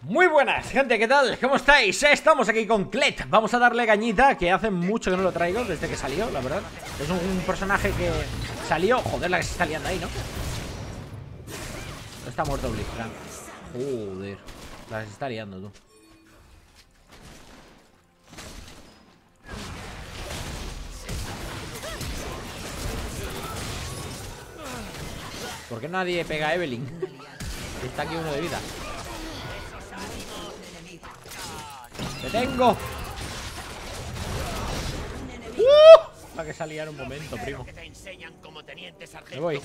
Muy buenas, gente, ¿qué tal? ¿Cómo estáis? Estamos aquí con Klett. Vamos a darle cañita, que hace mucho que no lo traigo, desde que salió, la verdad. Es un personaje que salió... Joder, la que se está liando ahí, ¿no? Está muerto Blitzcrank. Joder, la que se está liando, tú. ¿Por qué nadie pega a Evelynn? Está aquí uno de vida. ¡Te tengo! La que salía en un momento, primo. Me voy.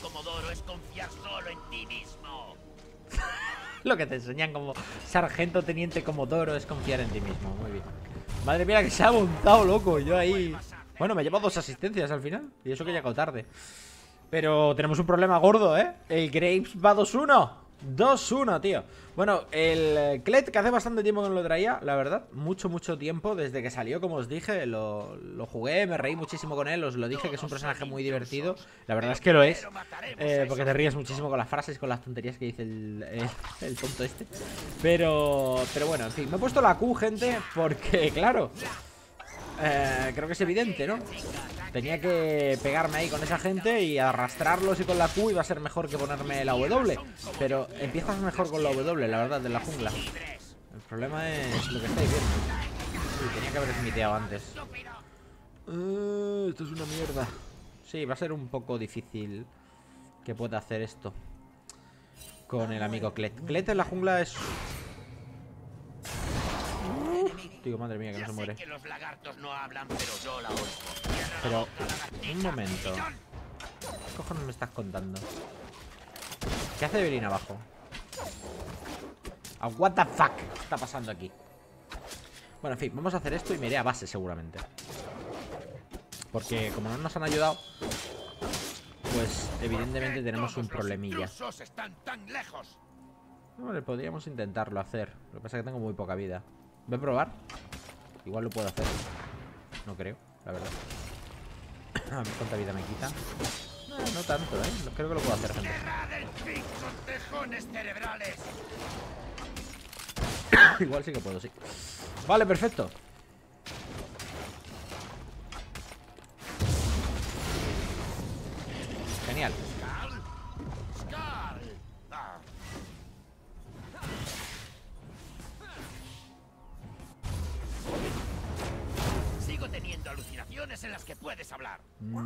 Lo que te enseñan como sargento teniente comodoro es confiar en ti mismo. Muy bien. Madre mía, que se ha montado, loco. Yo ahí... Bueno, me llevo 2 asistencias al final. Y eso que he llegado tarde. Pero tenemos un problema gordo, ¿eh? El Graves va 2-1. 2-1, tío. Bueno, el Klett, que hace bastante tiempo que no lo traía, la verdad. Mucho tiempo, desde que salió, como os dije. Lo jugué, me reí muchísimo con él. Os lo dije, que es un personaje muy divertido. La verdad es que lo es, porque te ríes muchísimo con las frases, con las tonterías que dice el tonto este. Pero bueno, en fin, me he puesto la Q, gente, porque, claro, creo que es evidente, ¿no? Tenía que pegarme ahí con esa gente y arrastrarlos, y con la Q iba a ser mejor que ponerme la W. Pero empiezas mejor con la W, la verdad, de la jungla. El problema es lo que estáis viendo. Uy, tenía que haber smiteado antes. Esto es una mierda. Sí, va a ser un poco difícil que pueda hacer esto con el amigo Klett. Klett en la jungla es... Digo, madre mía, que no se muere. Pero, un momento. ¿Qué cojones me estás contando? ¿Qué hace Evelynn abajo? What the fuck está pasando aquí? Bueno, en fin, vamos a hacer esto y me iré a base seguramente. Porque como no nos han ayudado, pues evidentemente tenemos un problemilla. Vale, podríamos intentarlo hacer. Lo que pasa es que tengo muy poca vida. Voy a probar. Igual lo puedo hacer. No creo, la verdad. A ver cuánta vida me quita. No tanto, ¿eh? Creo que lo puedo hacer, gente. Igual sí que puedo, sí. Vale, perfecto. Genial. Teniendo alucinaciones en las que puedes hablar.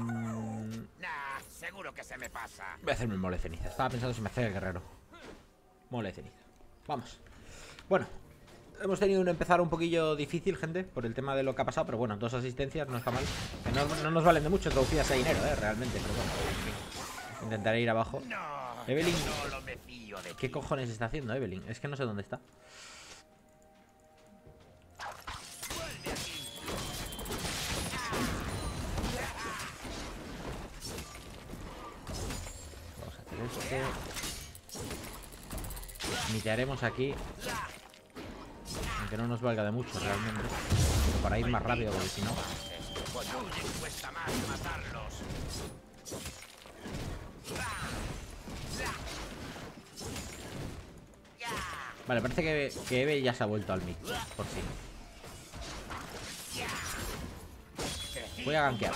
Seguro que se me pasa. Voy a hacerme el mole de ceniza. Estaba pensando si me hacía el guerrero. Mole de ceniza. Vamos. Bueno, hemos tenido un empezar un poquillo difícil, gente, por el tema de lo que ha pasado. Pero bueno, 2 asistencias no está mal. Que no nos valen de mucho traducidas a dinero, realmente. Pero bueno, intentaré ir abajo. Evelynn, ¿qué cojones está haciendo Evelynn? Es que no sé dónde está. Mitearemos aquí, aunque no nos valga de mucho realmente, pero para ir más rápido, porque si no... Vale, parece que Eve ya se ha vuelto al mid, por fin. Voy a gankear.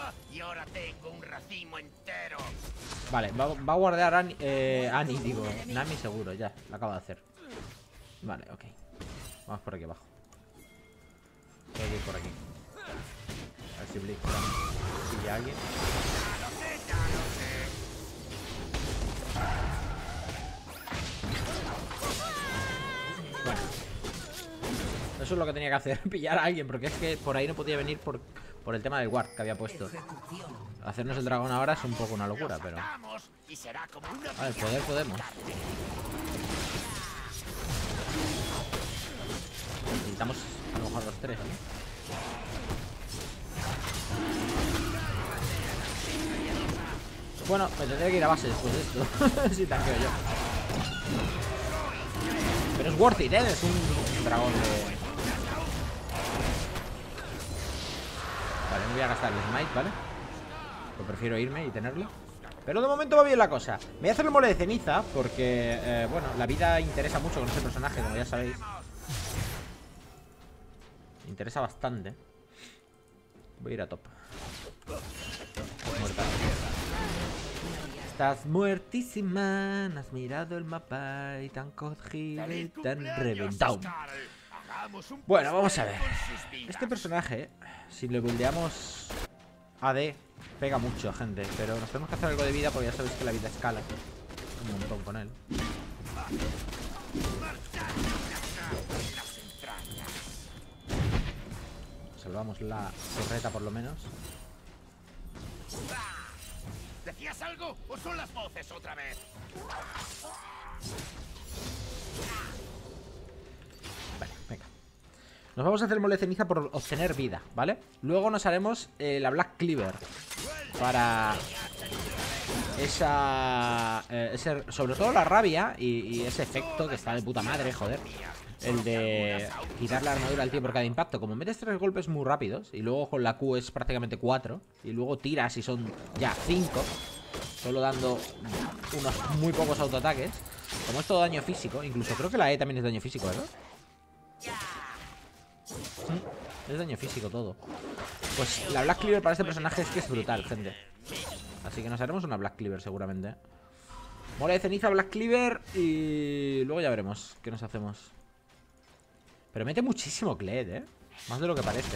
Vale, va a guardar Annie, digo, Nami seguro, ya, lo acabo de hacer. Vale, ok. Vamos por aquí abajo. Voy a ir por aquí. A ver si Blitz pilla a alguien. Bueno, eso es lo que tenía que hacer, pillar a alguien, porque es que por ahí no podía venir por el tema del ward que había puesto. Hacernos el dragón ahora es un poco una locura, pero... Vale, poder podemos. Necesitamos a lo mejor los 3, ¿no? Bueno, me tendré que ir a base después de esto. Si tanqueo yo. Pero es worth it, ¿eh? Es un dragón de... Vale, no voy a gastar el smite, ¿vale? Pues prefiero irme y tenerlo. Pero de momento va bien la cosa. Me voy a hacer el mole de ceniza porque, bueno, la vida interesa mucho con este personaje, como ya sabéis. Interesa bastante. Voy a ir a top. Muerta. Estás muertísima. No has mirado el mapa y tan cogido y tan reventado. Bueno, vamos a ver. Este personaje, si le buildeamos AD, pega mucho, gente. Pero nos tenemos que hacer algo de vida porque ya sabéis que la vida escala un montón con él. Salvamos la torreta por lo menos. ¿Decías algo o son las voces otra vez? Vale, venga. Nos vamos a hacer mole de ceniza por obtener vida, ¿vale? Luego nos haremos la Black Cleaver para esa... sobre todo la rabia y ese efecto que está de puta madre, joder. El de quitar la armadura al tío por cada impacto. Como metes 3 golpes muy rápidos y luego con la Q es prácticamente 4 y luego tiras y son ya 5, solo dando unos muy pocos autoataques. Como es todo daño físico, incluso creo que la E también es daño físico, ¿verdad? Es daño físico todo. Pues la Black Cleaver para este personaje es que es brutal, gente. Así que nos haremos una Black Cleaver seguramente. Mole de ceniza, Black Cleaver y luego ya veremos qué nos hacemos. Pero mete muchísimo Kled, ¿eh? Más de lo que parece.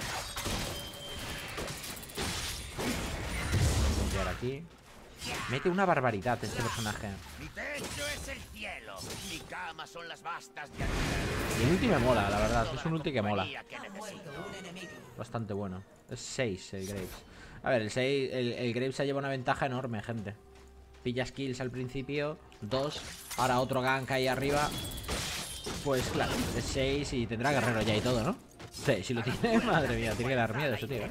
Voy a tirar aquí. Mete una barbaridad este personaje. Mi techo es el cielo, mi cama son las vastas de Y el ulti me mola, la verdad. Es un ulti que mola. que necesito. Bastante bueno. Es 6 el Graves. A ver, el Graves se lleva una ventaja enorme, gente. Pillas kills al principio, 2. Ahora otro gank ahí arriba. Pues claro, es 6 y tendrá guerrero ya y todo, ¿no? Sí, si lo tiene, madre mía, tiene que dar miedo eso, tío.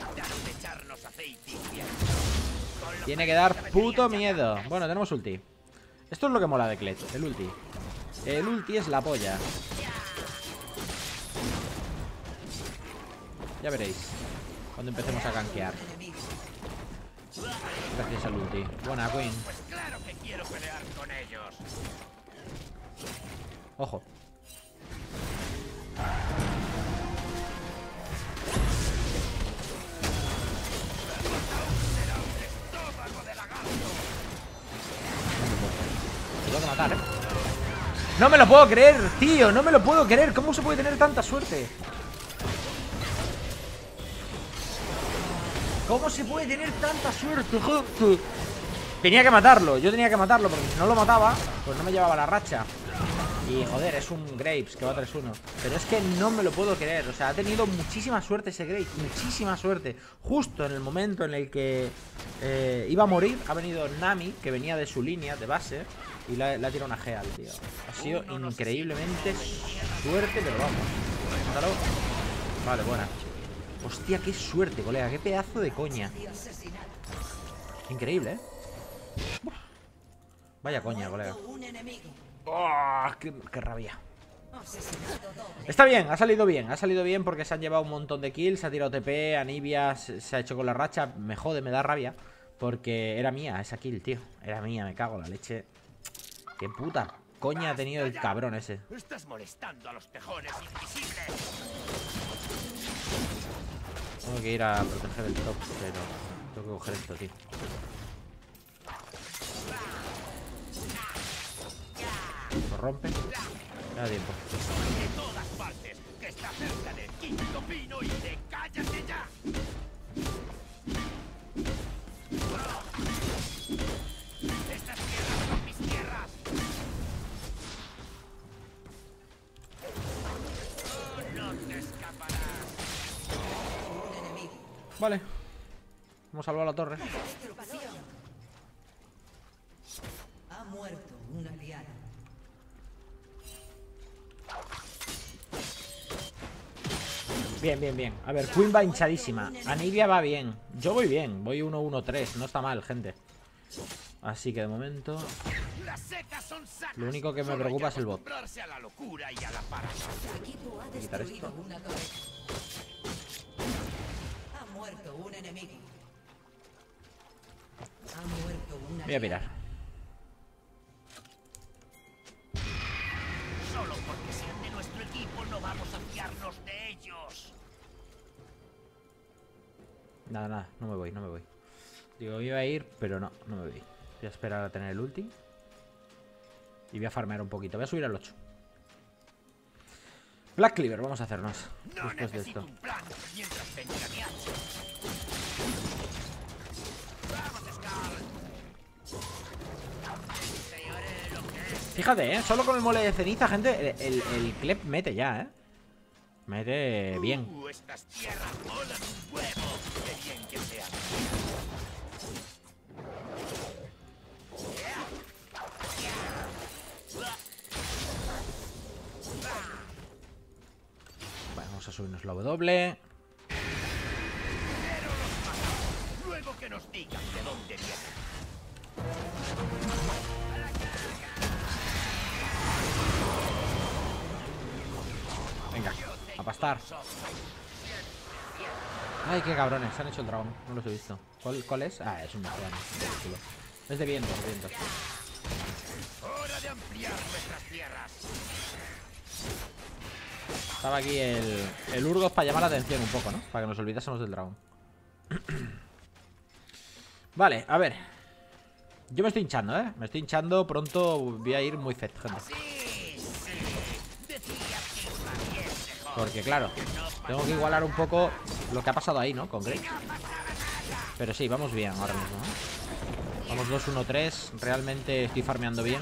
Tiene que dar puto miedo. Bueno, tenemos ulti. Esto es lo que mola de Kled, el ulti. El ulti es la polla. Ya veréis cuando empecemos a gankear. Gracias al ulti. Buena, Queen. Pues claro que quiero pelear con ellos. Ojo. Me tengo que matar, ¿eh? No me lo puedo creer, tío. No me lo puedo creer. ¿Cómo se puede tener tanta suerte? ¿Cómo se puede tener tanta suerte, gente? Tenía que matarlo. Yo tenía que matarlo porque si no lo mataba, pues no me llevaba la racha. Y joder, es un Graves que va 3-1. Pero es que no me lo puedo creer. O sea, ha tenido muchísima suerte ese Graves. Muchísima suerte. Justo en el momento en el que iba a morir, ha venido Nami, que venía de su línea de base, y le ha tirado una G al tío. Ha sido increíblemente suerte, pero vamos. Mátalo. Vale, buena. Hostia, qué suerte, colega. Qué pedazo de coña. Increíble, ¿eh? Vaya coña, colega. ¡Oh! ¡Qué rabia! Está bien, ha salido bien porque se han llevado un montón de kills. Se ha tirado TP, Anivia se ha hecho con la racha. Me jode, me da rabia porque era mía esa kill, tío. Era mía, me cago en la leche. Qué puta coña ha tenido el cabrón ese. Estás molestando a los tejones invisibles. Tengo que ir a proteger el top, pero tengo que coger esto, tío. Lo rompe. Me da tiempo. De todas partes, que está cerca del quinto pino y de cállate ya. Estas tierras son mis tierras. No te escaparás. Vale. Hemos salvado la torre. Ha muerto un aliado. Bien, bien, bien. A ver, Queen va hinchadísima. Anivia va bien. Yo voy bien. Voy 1-1-3. No está mal, gente. Así que de momento Las secas son sacas. lo único que me Solo hay preocupa es el bot. acostumbrarse a la locura y a la paranoia. Tu equipo ha Quitar destruido esto. una torre. Ha muerto un enemigo. Ha muerto una Voy a mirar. Solo porque sean de nuestro equipo no vamos a fiarnos de ellos. Nada, nada, no me voy, no me voy. Digo, iba a ir, pero no, no me voy. Voy a esperar a tener el ulti. Y voy a farmear un poquito. Voy a subir al 8. Black Cleaver, vamos a hacernos. No Después de necesito esto. un plan mientras tenga mi hacha. Vamos, Scar. Te haré lo que es. Fíjate, solo con el mole de ceniza, gente, el Clep mete ya, Mete bien. Estas tierras molan un huevo. Qué bien que sean. Bueno, vamos a subirnos la W. Pero los matamos. Luego que nos digan de dónde vienen. Venga, a pastar. Ay, qué cabrones, se han hecho el dragón. No los he visto. ¿Cuál es? Ah, es un marciano. Es de viento, de viento. Hora de ampliar nuestras tierras. Estaba aquí el Urgot para llamar la atención un poco, ¿no? Para que nos olvidásemos del dragón. Vale, a ver. Yo me estoy hinchando, Me estoy hinchando. Pronto voy a ir muy fet, gente. Porque claro, tengo que igualar un poco lo que ha pasado ahí, ¿no? Con Graves. Pero sí, vamos bien ahora mismo, Vamos 2-1-3. Realmente estoy farmeando bien.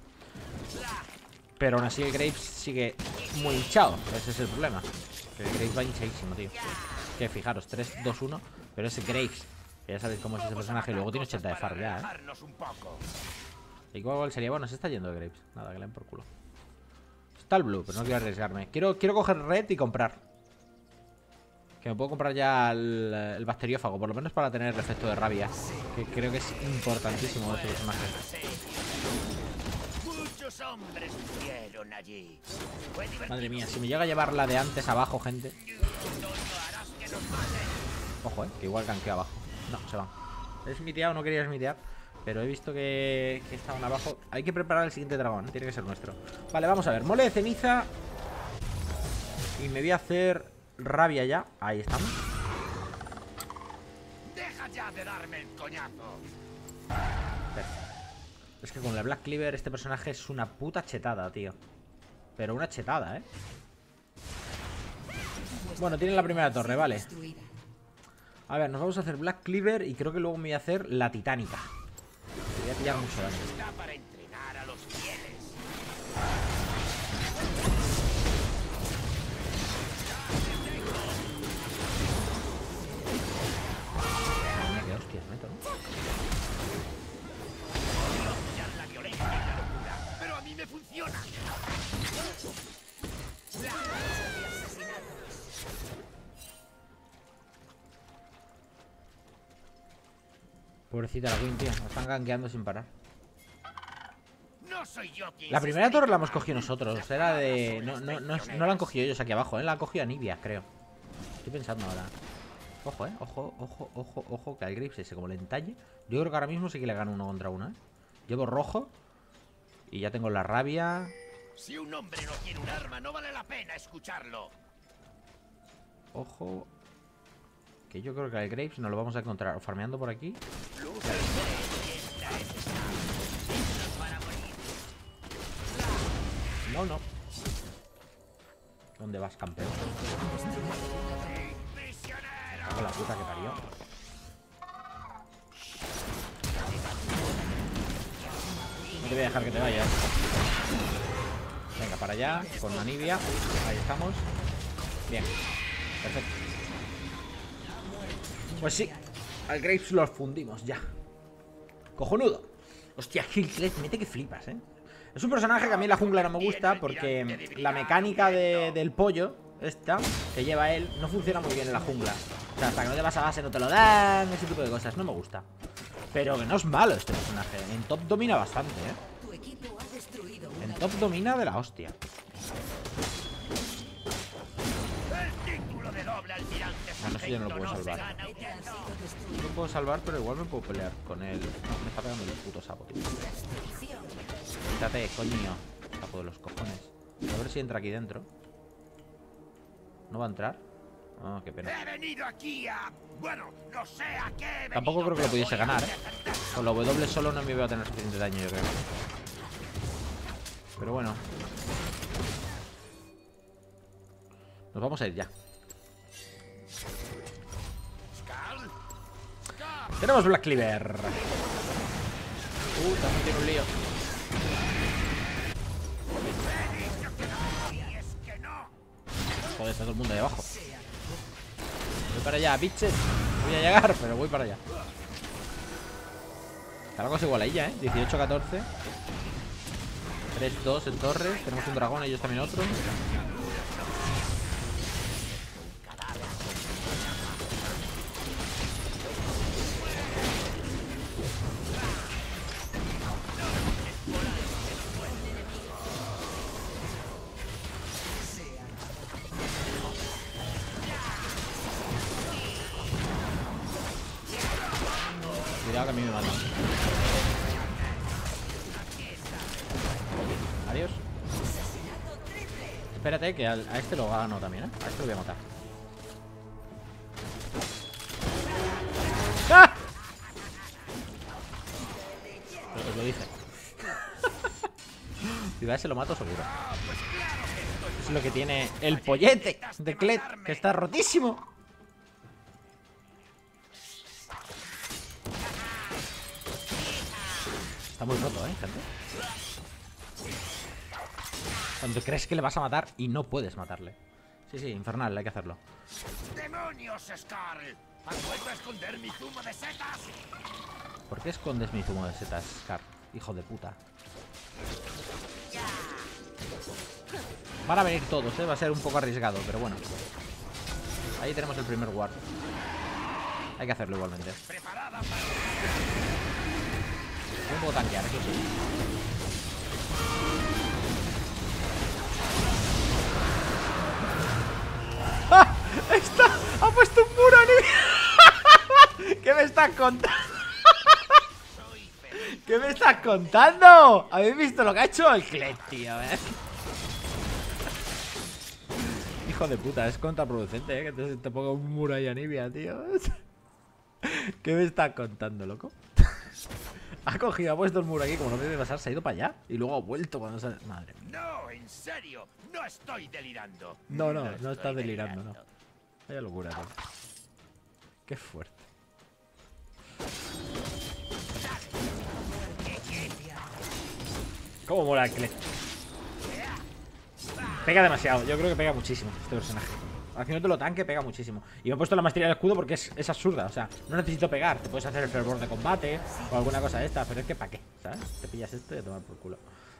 Pero aún así el Graves sigue muy hinchado. Ese es el problema. Que el Graves va hinchadísimo, tío. Que fijaros, 3-2-1. Pero ese Graves, que ya sabéis cómo es ese personaje. Y luego tiene 80 de farm ya, ¿Y cuál sería? Bueno, se está yendo de Graves. Nada, que le den por culo. Está el blue, pero no quiero arriesgarme. Quiero coger red y comprar. Que me puedo comprar ya el bacteriófago. Por lo menos para tener el efecto de rabia. Que creo que es importantísimo este personaje. Muchos hombres murieron allí. Madre mía, si me llega a llevar la de antes abajo, gente. Ojo, que igual ganqueo abajo. No, se van. He smiteado, no quería smitear. Pero he visto que estaban abajo. Hay que preparar el siguiente dragón, tiene que ser nuestro. Vale, vamos a ver, mole de ceniza. Y me voy a hacer rabia ya. Ahí estamos. Deja ya de darme el coñazo. Perfecto. Es que con la Black Cleaver este personaje es una puta chetada, tío. Pero una chetada, Bueno, tienen la primera torre, vale. A ver, nos vamos a hacer Black Cleaver. Y creo que luego me voy a hacer la titánica. Voy a pillar mucho daño. Está para entrenar a los fieles. Mira qué hostias meto, ¿no? Puedo apoyar la violencia y la locura, pero a mí me funciona. Pobrecita la Queen, tío. Nos están gankeando sin parar. No soy yo quien La se primera está torre la hemos encargando. cogido nosotros. Era de... No la han cogido ellos aquí abajo, La han cogido Anivia, creo. Estoy pensando ahora. Ojo, Ojo, que al Graves ese como le entalle. Yo creo que ahora mismo sí que le gano 1 contra 1, Llevo rojo. Y ya tengo la rabia. Si un hombre no tiene un arma, no vale la pena escucharlo. Ojo. Que yo creo que al Graves nos lo vamos a encontrar o farmeando por aquí. No. ¿Dónde vas, campeón? Hago la puta que parió. No te voy a dejar que te vayas. Venga, para allá, con Anivia. Ahí estamos. Bien, perfecto. Pues sí, al Graves los fundimos ya. Cojonudo. Hostia, Killclet mete que flipas, Es un personaje que a mí en la jungla no me gusta porque la mecánica del pollo, esta, que lleva él, no funciona muy bien en la jungla. O sea, hasta que no te vas a base no te lo dan, ese tipo de cosas, no me gusta. Pero que no es malo este personaje. En top domina bastante, Tu equipo ha destruido En una top domina de la hostia. El título de doble almirante No, no sé, yo no lo puedo salvar. No lo puedo salvar, pero igual me puedo pelear con él. No, me está pegando el puto sapo, tío. Quítate, coño. Sapo de los cojones. A ver si entra aquí dentro. ¿No va a entrar? Ah, qué pena. He venido aquí a... Bueno, no sé a qué he Tampoco venido, creo que lo pero pudiese voy a ganar, defender. Con la W solo no me iba a tener suficiente daño, yo creo. Pero bueno. Nos vamos a ir ya. Skarl, Tenemos Black Cleaver. También tiene un lío. y es que no. Joder, está todo el mundo ahí abajo. Voy para allá, bitches. Voy a llegar, pero voy para allá. Está la cosa igual ahí ya, 18-14. 3-2 en torres. Tenemos un dragón, ellos también otro. Cuidado que a mí me matan. Adiós. Espérate que a este lo gano también, A este lo voy a matar. ¡Ah! Os lo dije. Si a ese lo mato seguro. Es lo que tiene el pollete de Kled, que está rotísimo. Está muy roto, gente. Cuando crees que le vas a matar y no puedes matarle. Sí, infernal, hay que hacerlo. ¡Demonios, Skarl! ¿Has vuelto a esconder mi zumo de setas? ¿Por qué escondes mi zumo de setas, Scar? Hijo de puta. Van a venir todos, Va a ser un poco arriesgado, pero bueno. Ahí tenemos el primer ward. Hay que hacerlo igualmente. Preparada para... No puedo tanquear, eso sí. ¡Ah! ¡Ha puesto un muro, ni! ¿Qué me estás contando? ¿Qué me estás contando? ¿Habéis visto lo que ha hecho el Kled, tío? Hijo de puta, es contraproducente, que te ponga un muro ahí a Nibia, tío. ¿Qué me estás contando, loco? Ha cogido, ha puesto el muro aquí, como no debe pasar, se ha ido para allá. Y luego ha vuelto cuando se... Madre mía. No, en serio, no estoy delirando. No estoy estás delirando, no. Vaya locura, tío. Qué fuerte. ¿Cómo mola el Kled? Pega demasiado, yo creo que pega muchísimo este personaje. Haciéndote lo tanque pega muchísimo. Y me he puesto la maestría del escudo porque es absurda. O sea, no necesito pegar. Te puedes hacer el fervor de combate o alguna cosa de esta, pero es que ¿para qué? ¿Sabes? Te pillas esto y a tomar por culo.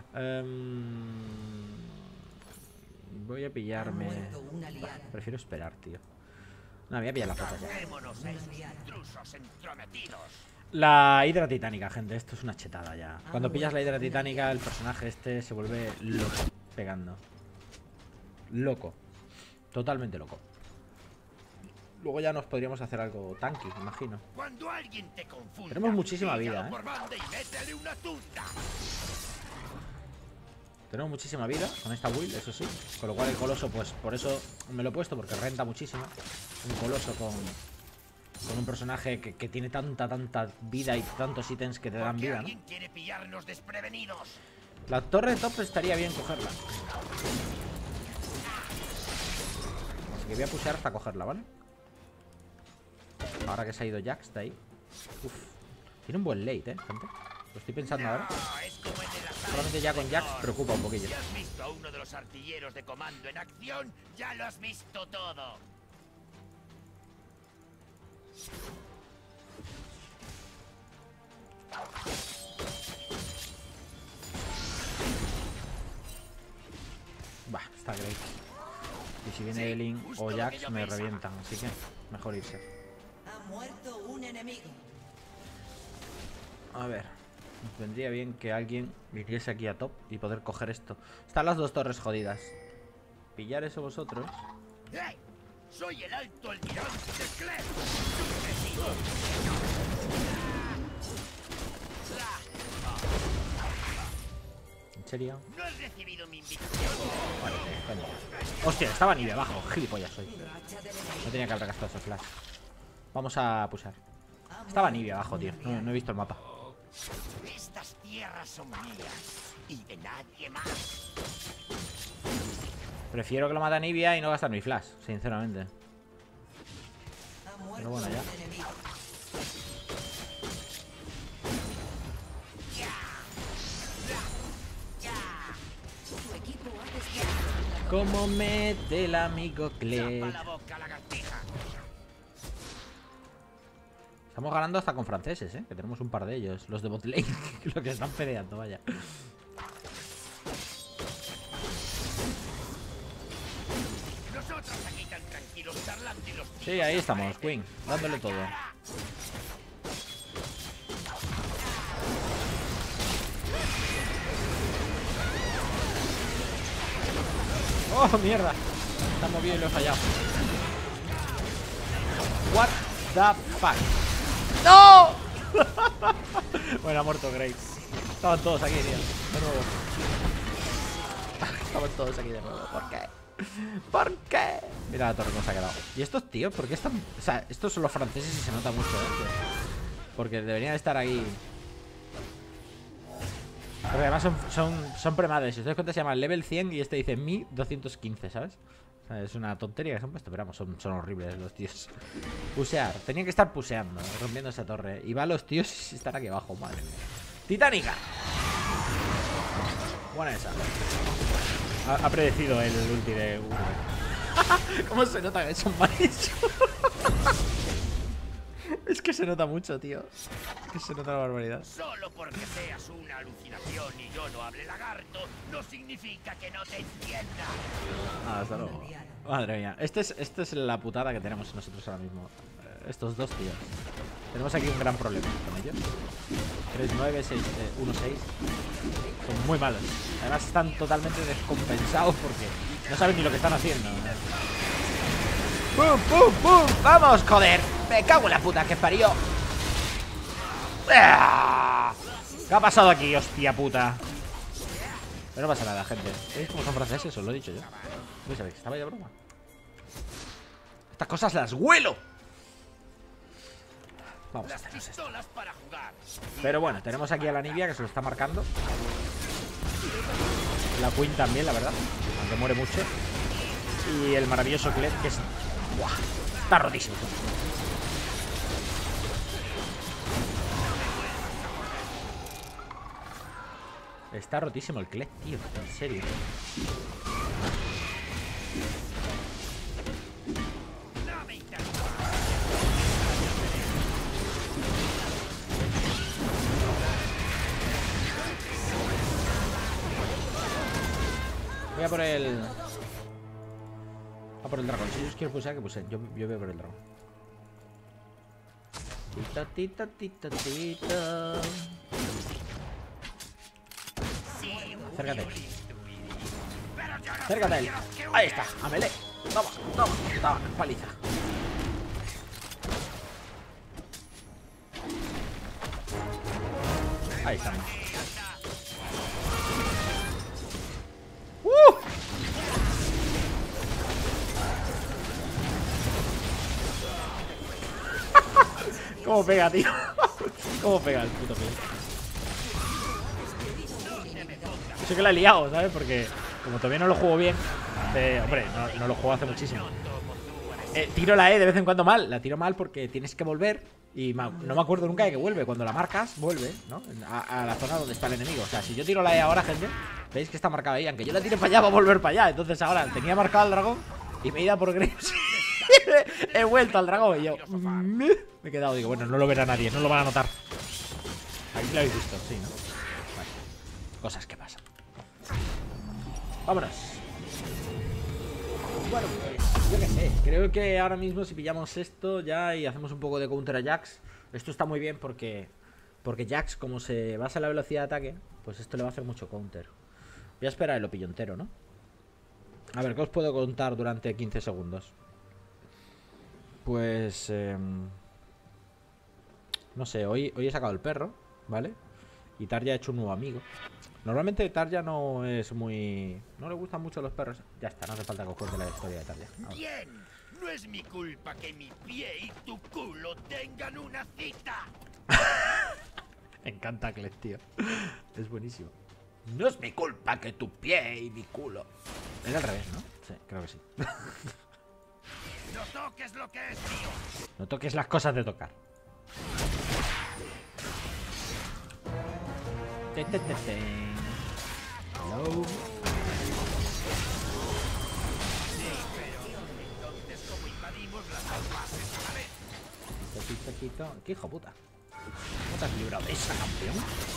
Voy a pillarme... prefiero esperar, tío. No, voy a pillar la flota ya. Démonos a esos intrusos entrometidos. La hidra titánica, gente. Esto es una chetada ya. Cuando pillas la hidra titánica, el personaje este se vuelve loco pegando. Loco. Totalmente loco. Luego ya nos podríamos hacer algo tanky, imagino. Cuando alguien te confunda, tenemos muchísima vida, por banda y métele una tunda. Tenemos muchísima vida con esta build, eso sí. Con lo cual el coloso, pues por eso me lo he puesto, porque renta muchísimo. Un coloso con un personaje que tiene tanta vida y tantos ítems que te dan vida, ¿no? Alguien quiere pillarnos desprevenidos. La torre de top estaría bien cogerla. Así que voy a pushear hasta cogerla, ¿vale? Ahora que se ha ido Jax de ahí. Uf. Tiene un buen late, gente. Lo estoy pensando ahora. Solamente ya con Jax preocupa un poquillo. Si has visto a uno de los artilleros de comando en acción, ya lo has visto todo. Bah, está great. Y si viene Elin o Jax me revientan, así que mejor irse. Ha muerto un enemigo. A ver, nos vendría bien que alguien viniese aquí a top y poder coger esto. Están las dos torres jodidas. Pillar eso vosotros. ¡Hey! Soy el alto almirante de Clef. ¿En serio? No has recibido mi invitación. Vale, coño. Hostia, estaba ni debajo. Gilipollas soy. No tenía que haber gastado ese flash. Vamos a pusar. Estaba Nibia abajo, tío. No he visto el mapa. Estas tierras son mías y de nadie más. Prefiero que lo mate a Nibia y no gastar mi flash, sinceramente. Ha muerto Pero bueno, ya. un enemigo. Tu equipo ha descartado. Como mete el amigo Clef. Tapa la boca, lagartija. Estamos ganando hasta con franceses, que tenemos un par de ellos. Los de botlane, lo que están peleando, vaya. Nosotros aquí tan tranquilos charlando y los Sí, ahí estamos, Queen, dándole todo. ¡Oh, mierda! Se ha movido y lo he fallado. What the fuck. ¡No! Bueno, ha muerto Graves. Estaban todos aquí, tío. De nuevo. Estaban todos aquí de nuevo. ¿Por qué? ¿Por qué? Mira la torre cómo se ha quedado. ¿Y estos, tío? ¿Por qué están...? O sea, estos son los franceses y se nota mucho, Porque deberían estar aquí. Porque además son premades. Si os dais cuenta se llama level 100 y este dice Mi 215, ¿sabes? O sea, es una tontería que se han puesto, pero vamos, son horribles los tíos. Pusear, tenían que estar puseando, rompiendo esa torre. Y va los tíos y están aquí abajo, madre mía. Titánica. Buena esa. Ha predecido el ulti de ¿Cómo se nota que son malísimos? Es que se nota mucho, tío. Es que se nota la barbaridad. Solo porque seas una alucinación y yo no hable lagarto, no significa que no te entienda. Hasta luego. Madre mía. Esta es la putada que tenemos nosotros ahora mismo. Estos dos tíos. Tenemos aquí un gran problema con ellos. 3-9, 6, 1-6. Son muy malos. Además están totalmente descompensados porque no saben ni lo que están haciendo. ¡Pum, pum, pum! ¡Vamos, joder! ¡Me cago en la puta que parió! ¿Qué ha pasado aquí, hostia puta? Pero no pasa nada, gente. ¿Veis cómo son franceses? Os lo he dicho yo. ¿No sabéis? ¿Estaba de broma? Estas cosas las huelo. Vamos a Las hacernos esto. pistolas para jugar. Pero bueno, tenemos aquí a la Nibia que se lo está marcando. La Queen también, la verdad. Aunque muere mucho. Y el maravilloso Kled, que es... ¡Buah! Está rotísimo. Está rotísimo el Kled, tío. En serio. No me interesa. Voy a por el... A por el dragón. Si ellos quieren pulsar, que pulsen. Yo voy a por el dragón. Tita, tita, tita, tita. Acércate. Acércate a él. Ahí está, a melee. Toma, toma, toma, paliza. Ahí estamos. ¿Cómo pega, tío? ¿Cómo pega el puto pie? Sé que la he liado, ¿sabes? Porque como todavía no lo juego bien, hombre, no lo juego hace muchísimo. Tiro la E de vez en cuando mal. La tiro mal porque tienes que volver. Y no me acuerdo nunca de que vuelve. Cuando la marcas, vuelve, ¿no? A la zona donde está el enemigo. O sea, si yo tiro la E ahora, gente, veis que está marcada ahí. Aunque yo la tire para allá, va a volver para allá. Entonces ahora tenía marcado al dragón y me he ido por Graves. He vuelto al dragón y yo me he quedado. Digo, bueno, no lo verá nadie, no lo van a notar. Aquí lo habéis visto, sí, ¿no? Vale. Cosas que pasan. Vámonos. Bueno, pues yo qué sé. Creo que ahora mismo si pillamos esto ya y hacemos un poco de counter a Jax, esto está muy bien porque Jax, como se basa en la velocidad de ataque, pues esto le va a hacer mucho counter. Voy a esperar y lo pillo entero, ¿no? A ver, ¿qué os puedo contar durante 15 segundos? Pues... no sé, hoy he sacado el perro, ¿vale? Y Tarja ha hecho un nuevo amigo. Normalmente Tarja no es muy... No le gustan mucho los perros. Ya está, no hace falta coger de la historia de Tarja. Bien, no es mi culpa que mi pie y tu culo tengan una cita. Me encanta Klett, tío. Es buenísimo. No es mi culpa que tu pie y mi culo. Es al revés, ¿no? Sí, creo que sí. No toques lo que es mío. No toques las cosas de tocar. Hello. Entonces, ¿cómo invadimos las dos bases a la vez? Quito. ¿Qué hijo puta? ¿Cómo te has librado de esa, campeón?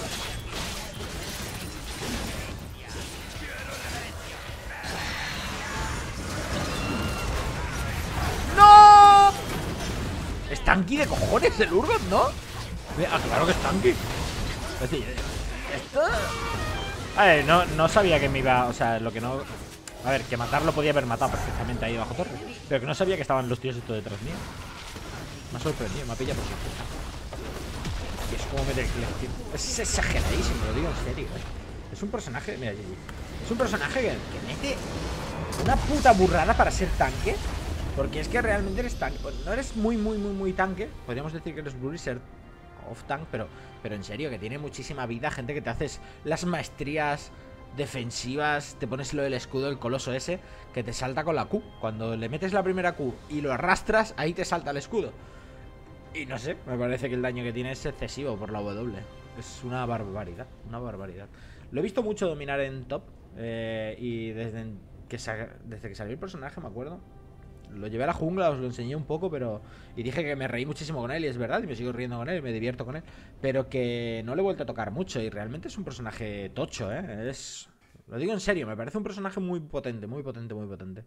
¡No! Es tanky de cojones el Urgot, ¿no? Ah, claro que es tanky. Es decir, esto... A ver, no sabía que me iba... O sea, lo que no... A ver, que matarlo podía haber matado perfectamente ahí bajo torre. Pero que no sabía que estaban los tíos estos detrás mío. Me ha sorprendido, me ha pillado por sorpresa. Y es como meter Klett, tío. Es exageradísimo, lo digo en serio, Es un personaje... Mira, es un personaje que mete una puta burrada para ser tanque. Porque es que realmente eres tanque. No eres muy tanque. Podríamos decir que eres Blizzard off tank, pero en serio, que tiene muchísima vida. Gente que te haces las maestrías defensivas, te pones lo del escudo del coloso ese, que te salta con la Q. Cuando le metes la primera Q y lo arrastras, ahí te salta el escudo. Y no sé, me parece que el daño que tiene es excesivo por la W. Es una barbaridad, una barbaridad. Lo he visto mucho dominar en top. Y desde que salió el personaje, me acuerdo, lo llevé a la jungla, os lo enseñé un poco, pero... Y dije que me reí muchísimo con él, y es verdad, y me sigo riendo con él, y me divierto con él. Pero que no le he vuelto a tocar mucho, y realmente es un personaje tocho, Es... Lo digo en serio, me parece un personaje muy potente, muy potente, muy potente.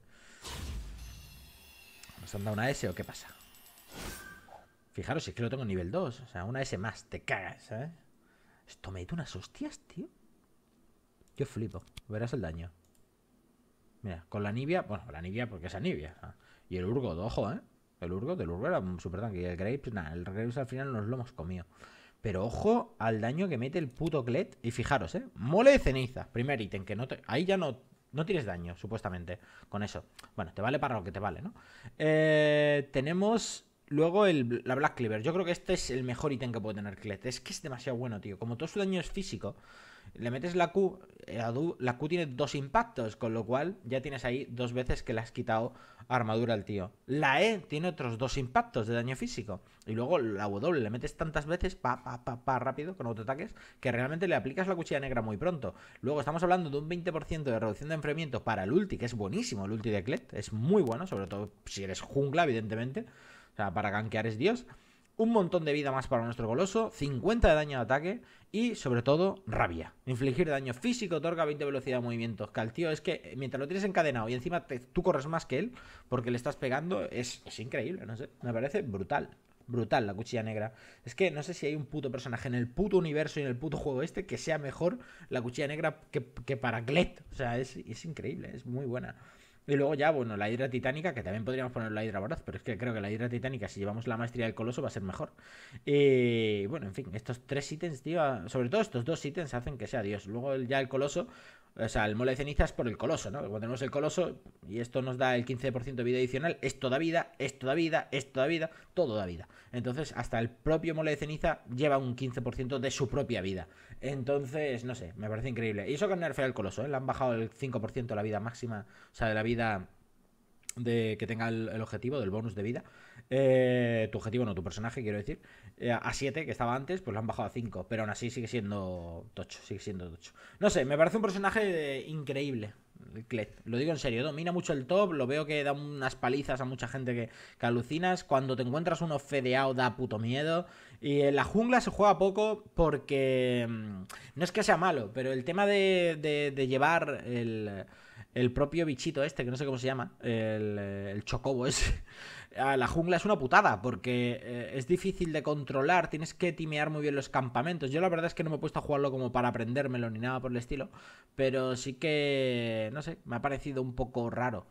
¿Nos han dado una S o qué pasa? Fijaros, si es que lo tengo en nivel 2. O sea, una S más, te cagas, ¿sabes? Esto me da unas hostias, tío. Yo flipo, verás el daño. Mira, con la Nibia... Bueno, la Nibia porque es Anivia. Y el Urgot, ojo, El Urgot era un super tanque. Y el Graves, nada, el Graves al final nos lo hemos comido. Pero ojo al daño que mete el puto Klett. Y fijaros, mole de ceniza. Primer ítem, que no te... Ahí ya no tienes daño, supuestamente, con eso. Bueno, te vale para lo que te vale, ¿no? Tenemos luego la Black Cleaver. Yo creo que este es el mejor ítem que puede tener Klett. Es que es demasiado bueno, tío. Como todo su daño es físico, le metes la Q, la Q tiene 2 impactos, con lo cual ya tienes ahí 2 veces que le has quitado armadura al tío. La E tiene otros 2 impactos de daño físico. Y luego la W le metes tantas veces, rápido, con autoataques, que realmente le aplicas la cuchilla negra muy pronto. Luego estamos hablando de un 20% de reducción de enfriamiento para el ulti, que es buenísimo el ulti de Klett. Es muy bueno, sobre todo si eres jungla, evidentemente. O sea, para gankear es Dios. Un montón de vida más para nuestro coloso, 50 de daño de ataque y, sobre todo, rabia. Infligir daño físico, otorga 20 velocidad de movimientos. Que al tío es que, mientras lo tienes encadenado y encima tú corres más que él porque le estás pegando, es increíble, no sé. Me parece brutal. Brutal la cuchilla negra. Es que no sé si hay un puto personaje en el puto universo y en el puto juego este que sea mejor la cuchilla negra que para Klett. O sea, es increíble, es muy buena. Y luego ya, bueno, la hidra titánica, que también podríamos poner la hidra voraz, pero es que creo que la hidra titánica, si llevamos la maestría del coloso, va a ser mejor. Y bueno, en fin, estos 3 ítems, tío, sobre todo estos 2 ítems hacen que sea Dios. Luego ya el coloso, o sea, el mole de cenizas por el coloso, ¿no? Cuando tenemos el coloso y esto nos da el 15% de vida adicional, esto da vida, esto da vida, esto da vida, todo da vida. Entonces, hasta el propio mole de ceniza lleva un 15% de su propia vida. Entonces, no sé, me parece increíble. Y eso que han nerfeado el coloso, Le han bajado el 5% de la vida máxima, o sea, de la vida de que tenga el objetivo, del bonus de vida. Tu objetivo, no, tu personaje, quiero decir. A 7, que estaba antes, pues lo han bajado a 5. Pero aún así sigue siendo tocho, No sé, me parece un personaje increíble, Klett. Lo digo en serio, domina mucho el top. Lo veo que da unas palizas a mucha gente que alucinas. Cuando te encuentras uno fedeado da puto miedo. Y en la jungla se juega poco porque no es que sea malo, pero el tema de llevar el propio bichito este, que no sé cómo se llama, el chocobo ese, la jungla es una putada, porque es difícil de controlar, tienes que timear muy bien los campamentos. Yo la verdad es que no me he puesto a jugarlo como para aprendérmelo ni nada por el estilo, pero sí que, no sé, me ha parecido un poco raro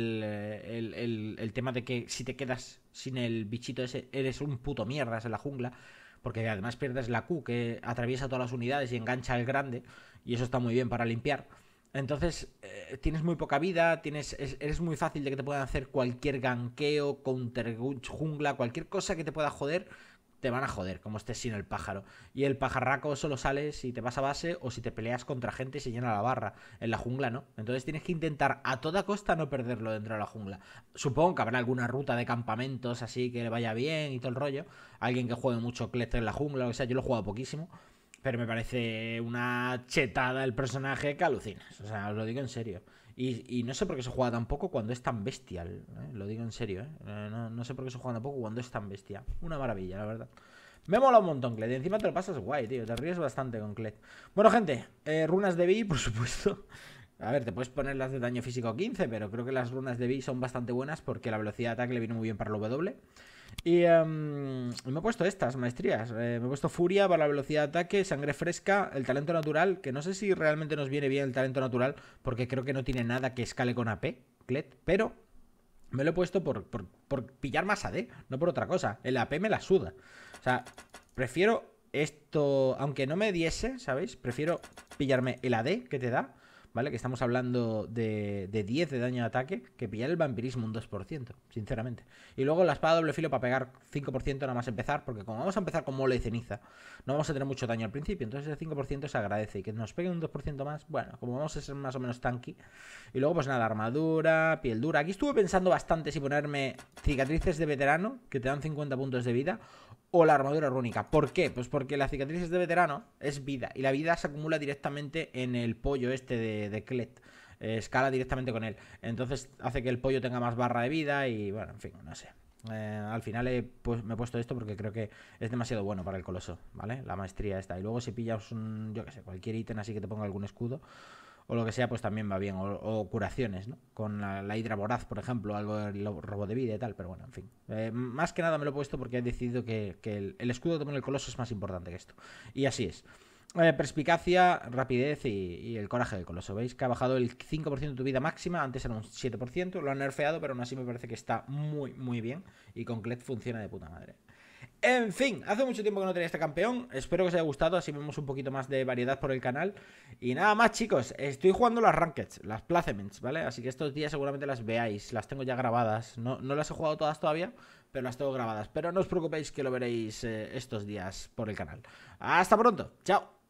el tema de que si te quedas sin el bichito ese, eres un puto mierdas en la jungla. Porque además pierdes la Q, que atraviesa todas las unidades y engancha el grande. Y eso está muy bien para limpiar. Entonces, tienes muy poca vida, eres muy fácil de que te puedan hacer cualquier ganqueo, counter jungla, cualquier cosa que te pueda joder, te van a joder, como estés sin el pájaro. Y el pajarraco solo sale si te vas a base o si te peleas contra gente y se llena la barra. En la jungla no. Entonces tienes que intentar a toda costa no perderlo dentro de la jungla. Supongo que habrá alguna ruta de campamentos así que le vaya bien y todo el rollo. Alguien que juegue mucho Klett en la jungla, o lo que sea, yo lo he jugado poquísimo. Pero me parece una chetada el personaje que alucinas. O sea, os lo digo en serio. Y no sé por qué se juega tan poco cuando es tan bestial. Lo digo en serio. No sé por qué se juega tan poco cuando es tan bestia. Una maravilla, la verdad. Me mola un montón, Klett. Encima te lo pasas guay, tío. Te ríes bastante con Klett. Bueno, gente. Runas de Vi, por supuesto. A ver, te puedes poner las de daño físico 15, pero creo que las runas de Vi son bastante buenas porque la velocidad de ataque le viene muy bien para el W. Y me he puesto estas maestrías. Me he puesto Furia para la velocidad de ataque, Sangre Fresca, el talento natural, que no sé si realmente nos viene bien el talento natural, porque creo que no tiene nada que escale con AP, Klett, pero me lo he puesto por pillar más AD, no por otra cosa. El AP me la suda. O sea, prefiero esto, aunque no me diese, ¿sabéis? Prefiero pillarme el AD que te da, ¿vale? Que estamos hablando de 10 de daño de ataque, que pillar el vampirismo un 2%, sinceramente. Y luego la espada doble filo para pegar 5% nada más empezar, porque como vamos a empezar con mole y ceniza, no vamos a tener mucho daño al principio, entonces el 5% se agradece. Y que nos pegue un 2% más, bueno, como vamos a ser más o menos tanky. Y luego pues nada, armadura, piel dura. Aquí estuve pensando bastante si ponerme cicatrices de veterano, que te dan 50 puntos de vida, o la armadura rúnica. ¿Por qué? Pues porque las cicatrices de veterano es vida. Y la vida se acumula directamente en el pollo este de Klett. Escala directamente con él. Entonces hace que el pollo tenga más barra de vida. Y bueno, en fin, no sé. Al final me he puesto esto porque creo que es demasiado bueno para el coloso, ¿vale? La maestría esta. Y luego si pillas yo qué sé, cualquier ítem así que te ponga algún escudo o lo que sea, pues también va bien. O curaciones, ¿no? Con la hidra voraz, por ejemplo, algo de robo de vida y tal. Pero bueno, en fin. Más que nada me lo he puesto porque he decidido que el escudo que te pone el coloso es más importante que esto. Y así es. Perspicacia, rapidez y el coraje del coloso. ¿Veis? Que ha bajado el 5% de tu vida máxima. Antes era un 7%. Lo han nerfeado, pero aún así me parece que está muy, muy bien. Y con Klett funciona de puta madre. En fin, hace mucho tiempo que no tenía este campeón. Espero que os haya gustado, así vemos un poquito más de variedad por el canal. Y nada más, chicos, estoy jugando las Rankeds, las Placements, ¿vale? Así que estos días seguramente las veáis, las tengo ya grabadas. No las he jugado todas todavía, pero las tengo grabadas. Pero no os preocupéis que lo veréis estos días por el canal. Hasta pronto, chao.